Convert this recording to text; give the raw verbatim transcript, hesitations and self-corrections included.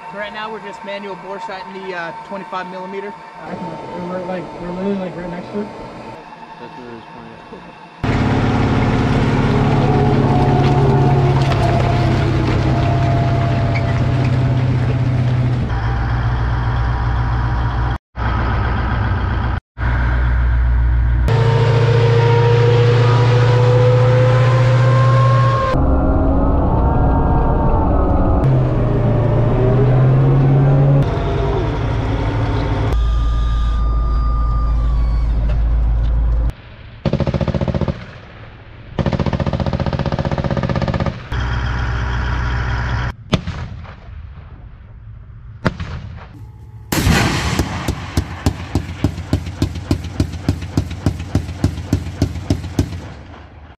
So right now we're just manual bore sighting the uh, twenty-five millimeter. We're like we're literally like right next to it. That's where it's pointed.